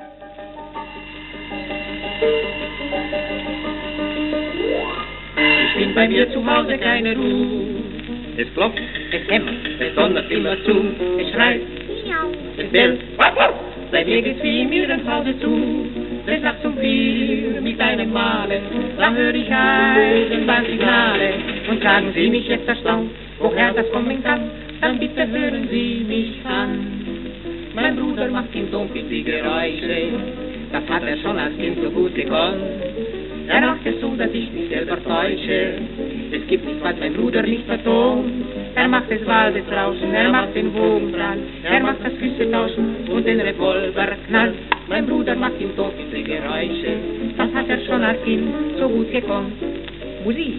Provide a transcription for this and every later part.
Ich bin bei mir zu Hause keine Ruhe. Es klopft, es hämmert, es donnert immer zu. Es schreit, es bellt, bei mir geht's wie in ihrem Hause zu. Es sagt zum 4 mit einem Male, dann höre ich Eisenbahnsignale. Und fragen Sie mich jetzt erstaunt, woher das kommen kann, dann bitte hören Sie mich an. Mein Bruder macht im Dunkeln die Geräusche, das hat er schon als Kind so gut gekonnt. Er macht es so, dass ich mich selber täusche. Es gibt nichts, was mein Bruder nicht vertont. Er macht das Waldesrauschen, er macht den Wogenbrand, er macht das Küsse tauschen und den Revolver knallt. Mein Bruder macht im Tod diese Geräusche, das hat er schon als Kind so gut gekonnt. Musik.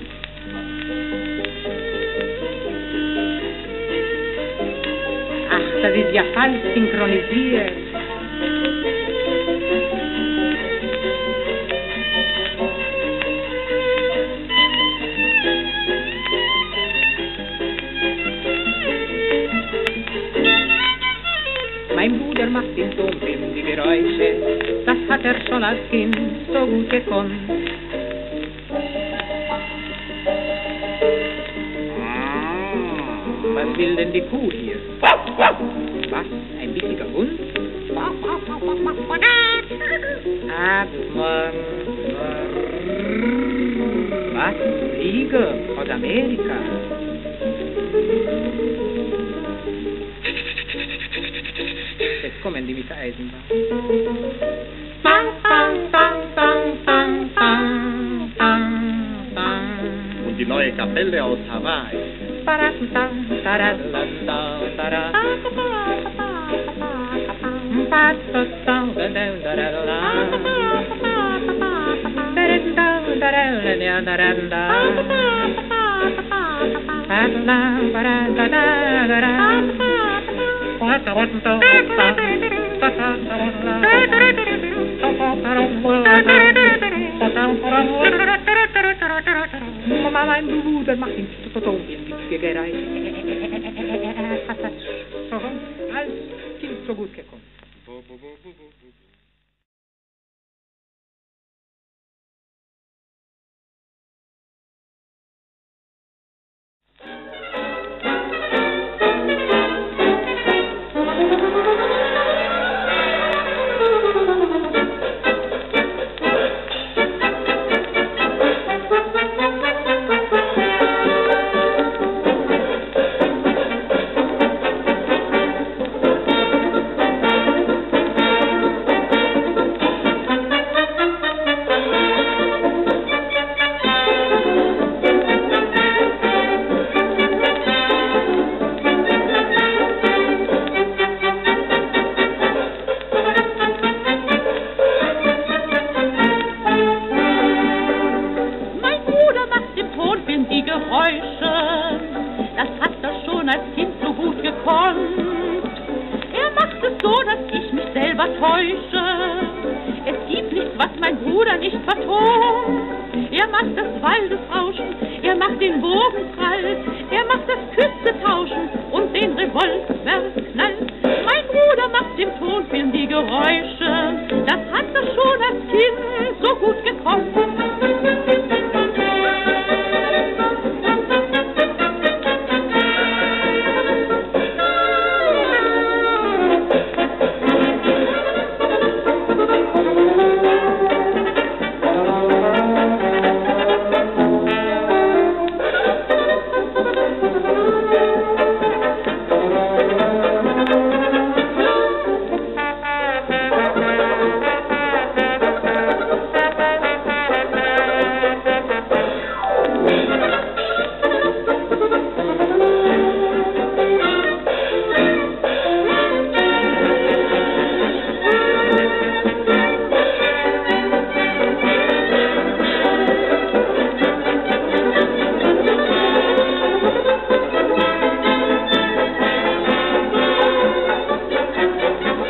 Ach, das ist ja falsch synchronisiert. Mein Bruder macht im Dunkeln die Geräusche, das hat er schon als Kind so gut gekonnt. Was will denn die Kuh hier? Was? Ein witziger Hund? Was? Flieger aus Amerika? Jetzt kommen die mit der Eisenbahn. Bang, bang, bang, bang, bang, bang, bang, bang. Und die neue Kapelle aus Hawaii. Mein Bruder macht ihn total gereicht. Hat das als Kind so gut gekommen.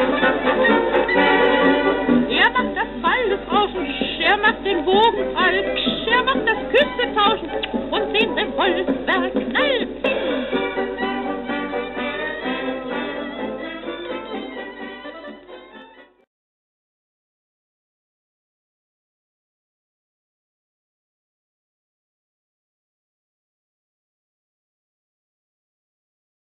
Den Wogen alt